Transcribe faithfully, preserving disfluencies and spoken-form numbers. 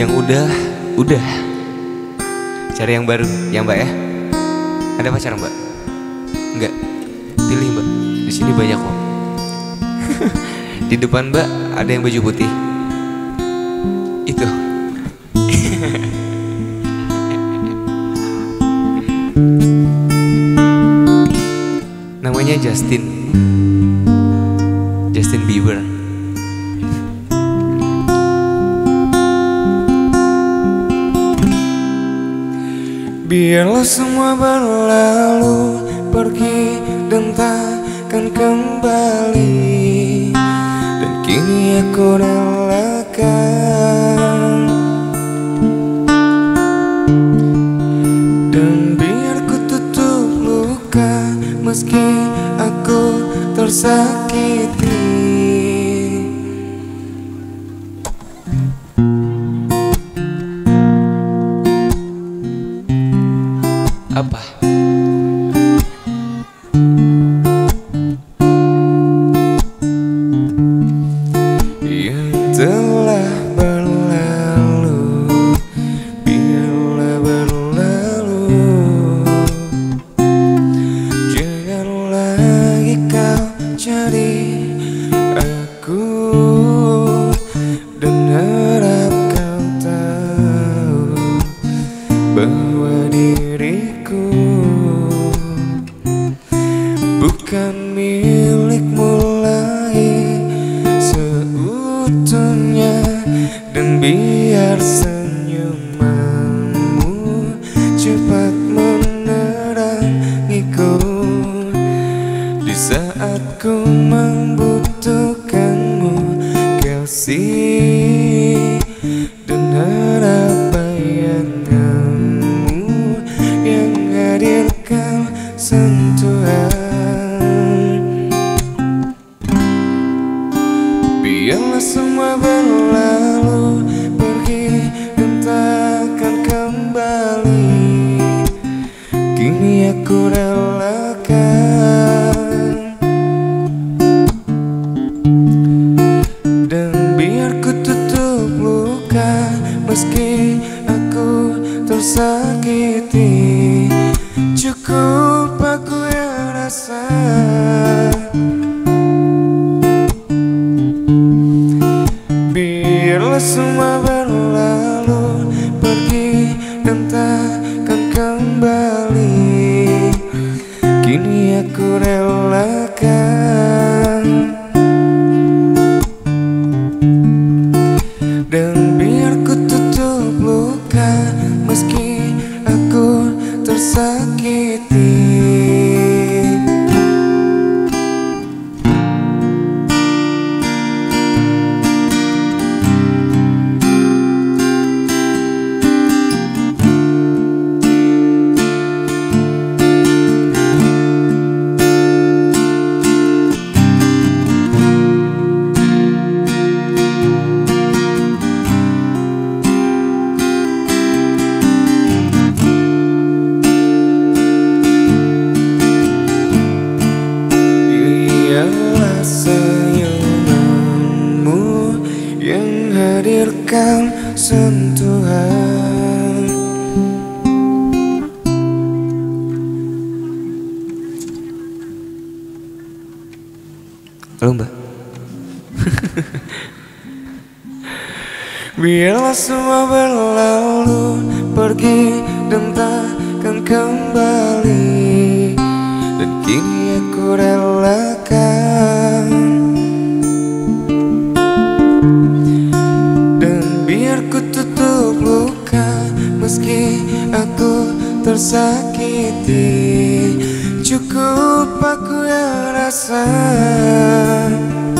Yang udah, udah. Cari yang baru, ya Mbak ya. Ada pacar Mbak? Enggak. Pilih Mbak. Di sini banyak kok. Di depan Mbak ada yang baju putih. Itu. Namanya Justin. Justin Bieber. Biarlah semua berlalu, pergi dan takkan kembali. Dan kini aku relakan. Dan biar ku tutup luka, meski aku tersakiti. Apa? Yang telah berlalu, biarlah berlalu. Jangan lagi kau cari aku, dan harap kau tahu bahwa diriku bukan milikmu lagi seutuhnya. Dan biar senyumanmu cepat menerangiku di saat ku membutuhkanmu, kasih. Dan harap bayanganmu yang hadirkan sentuhan. Biarlah semua berlalu, pergi dan takkan kembali. Kini aku relakan. Dan biar ku tutup luka, meski aku tersakiti. Cukup aku yang rasa. Biarlah semua berlalu, pergi dan takkan kembali. Kini aku relakan. Dan biar ku tutup luka, meski aku tersakiti. Biarlah senyumanmu yang hadirkan sentuhan. Halo Mbak. Biarlah semua berlalu, pergi dan takkan kembali. Dan kini aku relakan. Dan biar ku tutup luka, meski aku tersakiti. Cukup aku yang rasa.